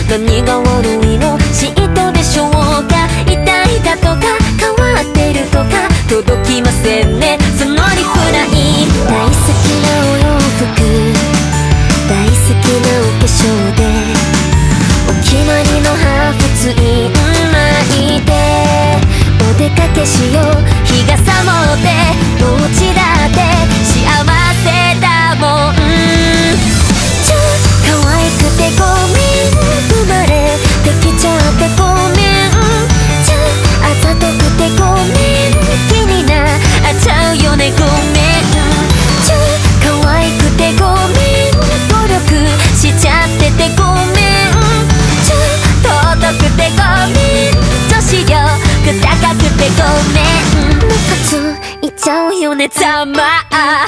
何が悪いの嫉妬でしょうか。痛いだとか変わってるとか届きませんね、そのリプライ。大好きなお洋服、大好きなお化粧でお決まりのハーフツイン巻いてお出かけしよう。日が昇ってどっちだって幸せだもん。超可愛くてごめん、生まれてきちゃってごめん。超あざとくてごめん、気になっちゃうよねごめん。超可愛くてごめん、努力しちゃっててごめん。超尊くてごめん、女子力高くてごめん。ムカついちゃうよねざまあ。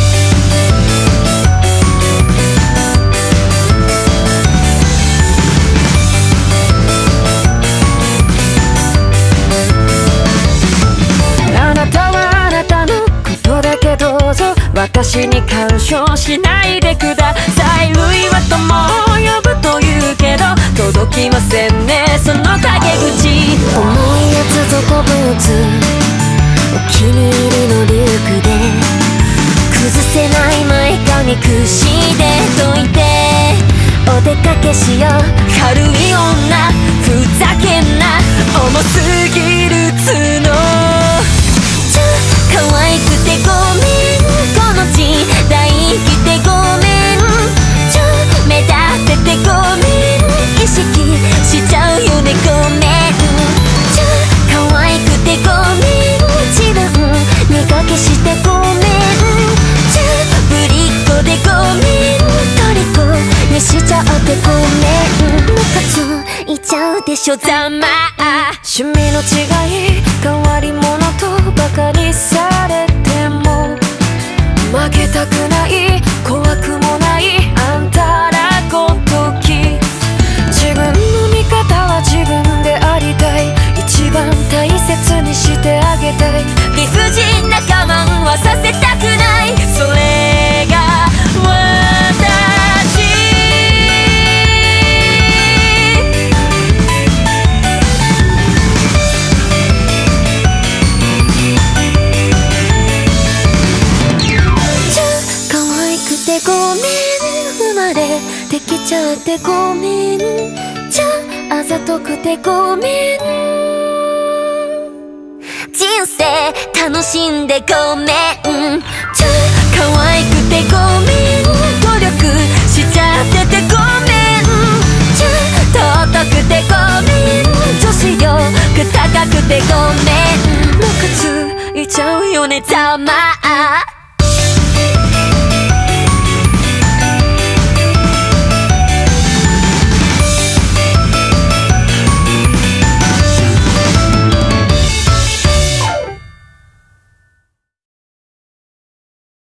あなたはあなたのことだけどうぞ私に干渉しないでください。類は友を呼ぶと言うけど届きませんね、その陰口。重いやつ底ブーツ、お気に入りのリュックで崩せない前髪くしでといてお出かけしよう。軽い女ふざけんな、重すぎる角。超可愛くてごめん、この時代生きてごめん。超目立っててごめん、意識しちゃうよねごめん。超可愛くてごめん、自分磨きしてごめん。超ぶりっ子でごめん、虜にしちゃってごめん。ムカついちゃうでしょざまあ。趣味の違い変わり者とバカにされても負けたくない怖くもないあんたらごとき。自分の味方は自分でありたい、一番大切にしてあげたい。理不尽な我慢はさせたくない、それが私。超可愛くてごめん、生まれてきちゃってごめん。超あざとくてごめん、人生楽しんでごめん。超可愛くてごめん、努力しちゃっててごめん。超尊くてごめん、女子力高くてごめん。ムカついちゃうよねざまあ。